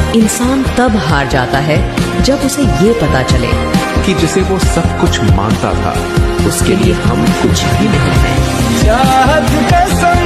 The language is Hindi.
इंसान तब हार जाता है जब उसे ये पता चले कि जिसे वो सब कुछ मानता था उसके लिए हम कुछ भी नहीं हैं।